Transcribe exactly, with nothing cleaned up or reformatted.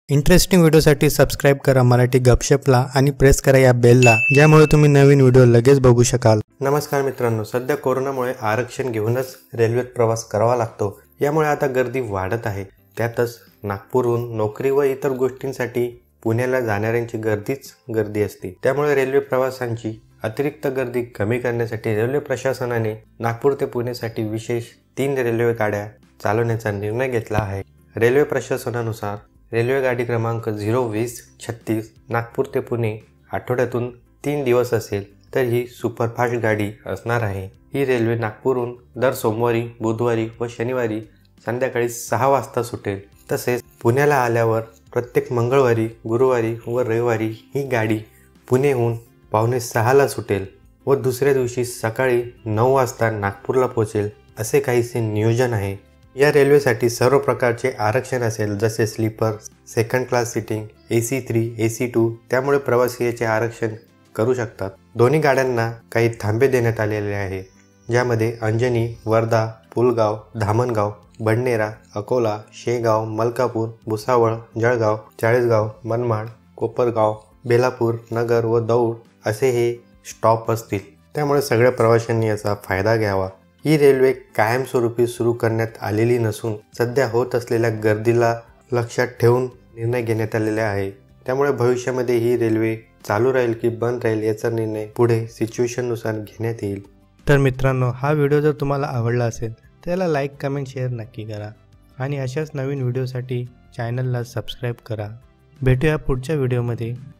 Interesting व्हिडिओसाठी subscribe करा मराठी गपशपला आणि प्रेस करा या बेलला, ज्यामुळे तुम्ही नवीन व्हिडिओ लगेच बघू शकाल। नमस्कार मित्रांनो, सध्या कोरोनामुळे आरक्षण घेऊनच रेल्वेत प्रवास करावा लागतो। यामुळे आता गर्दी वाढत आहे। त्यातच नागपूरहून नोकरी व इतर गोष्टींसाठी पुण्याला जाणाऱ्यांची गर्दीच गर्दी असते। त्यामुळे रेल्वे प्रवासांची अतिरिक्त गर्दी कमी करण्यासाठी रेल्वे प्रशासनाने नागपूर ते पुणेसाठी विशेष तीन रेल्वे गाड्या चालवण्याचा निर्णय घेतला आहे। रेल्वे प्रशासनानुसार रेल्वे गाडी क्रमांक झिरो वीस छत्तीस नागपूर ते पुणे आठवड्यातून तीन दिवस असेल तर ही सुपरफास्ट गाडी असणार आहे। ही रेल्वे नागपूरहून दर सोमवारी, बुधवारी व शनिवारी संध्याकाळी सहा वाजता सुटेल। तसेच पुण्याला आल्यावर प्रत्येक मंगळवारी, गुरुवारी व रविवारी ही गाडी पुणेहून पावणे सहाला सुटेल व दुसऱ्या दिवशी सकाळी नऊ वाजता नागपूरला पोहोचेल, असे काहीसे नियोजन आहे। या रेल्वेसाठी सर्व प्रकारचे आरक्षण असेल, जसे sleeper, second class seating, A C three, A C two, त्यामुळे प्रवासी याचे आरक्षण करू शकतात। दोन्ही गाड्यांना काही थांबे देण्यात आलेले आहे, ज्यामध्ये अंजनी, वर्धा, पुलगाव, धामणगाव, बडनेरा, अकोला, शेगाव, मलकापूर, भुसावळ, जळगाव, चाळीसगाव, मनमाड, कोपरगाव, बेलापूर, नगर व दौंड असे हे स्टॉप असतील। त्यामुळे सगळ्या प्रवाशांनी याचा फायदा घ्यावा। ही रेल्वे कायमस्वरूपी सुरू करण्यात आलेली नसून सध्या होत असलेल्या गर्दीला लक्षात ठेवून निर्णय घेण्यात आलेला आहे। त्यामुळे भविष्यामध्ये ही रेल्वे चालू राहील की बंद राहील याचा निर्णय पुढे सिच्युएशननुसार घेण्यात येईल। तर मित्रांनो, हा व्हिडिओ जर तुम्हाला आवडला असेल तर त्याला लाईक, कमेंट, शेअर नक्की करा आणि अशाच नवीन व्हिडिओसाठी चॅनलला सबस्क्राईब करा। भेटूया पुढच्या व्हिडिओमध्ये।